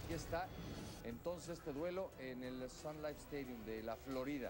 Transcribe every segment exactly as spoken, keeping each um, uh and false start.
Aquí está entonces este duelo en el Sun Life Stadium de la Florida.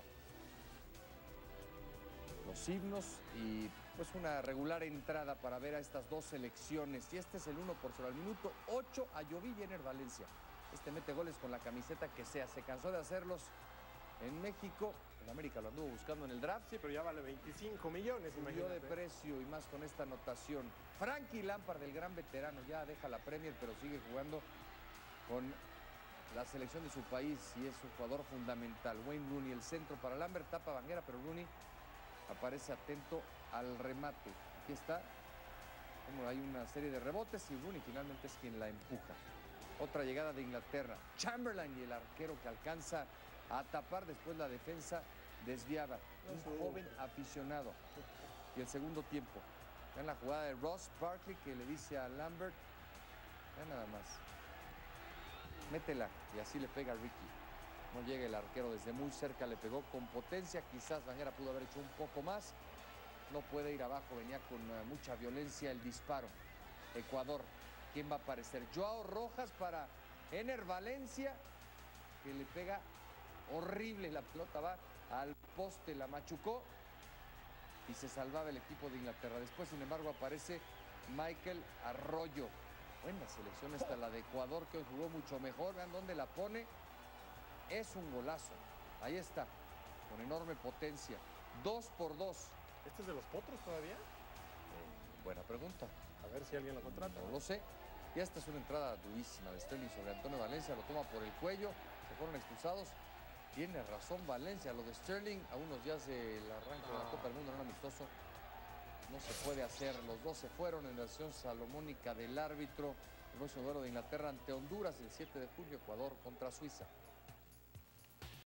Los himnos y pues una regular entrada para ver a estas dos selecciones. Y este es el uno por cero al minuto ocho a Joví Jenner Valencia. Este mete goles con la camiseta que sea. Se cansó de hacerlos en México. En América lo anduvo buscando en el draft. Sí, pero ya vale veinticinco millones, Subió de imagínate. precio y más con esta anotación. Frankie Lampard, el gran veterano, ya deja la Premier, pero sigue jugando con la selección de su país y es un jugador fundamental. Wayne Rooney, el centro para Lambert, tapa Banguera, pero Rooney aparece atento al remate. Aquí está. Como hay una serie de rebotes y Rooney finalmente es quien la empuja. Otra llegada de Inglaterra. Chamberlain y el arquero que alcanza a tapar, después la defensa desviaba. Un joven aficionado. Y el segundo tiempo. En la jugada de Ross Barkley que le dice a Lambert, ya nada más. Métela. Y así le pega a Ricky. No llega el arquero desde muy cerca, le pegó con potencia. Quizás Banguera pudo haber hecho un poco más. No puede ir abajo, venía con uh, mucha violencia el disparo. Ecuador, ¿quién va a aparecer? Joao Rojas para Ener Valencia, que le pega horrible. La pelota va al poste, la machucó y se salvaba el equipo de Inglaterra. Después, sin embargo, aparece Michael Arroyo. Buena selección esta, la de Ecuador, que hoy jugó mucho mejor. Vean dónde la pone. Es un golazo. Ahí está, con enorme potencia. Dos por dos. ¿Este es de los Potros todavía? Eh, buena pregunta. A ver si alguien lo contrata. No lo sé. Y esta es una entrada durísima de Sterling sobre Antonio Valencia. Lo toma por el cuello. Se fueron expulsados. Tiene razón Valencia. Lo de Sterling, a unos días del arranque de la Copa del Mundo en un amistoso, no se puede hacer. Los dos se fueron en la acción salomónica del árbitro. El próximo duelo de Inglaterra ante Honduras el siete de julio. Ecuador contra Suiza.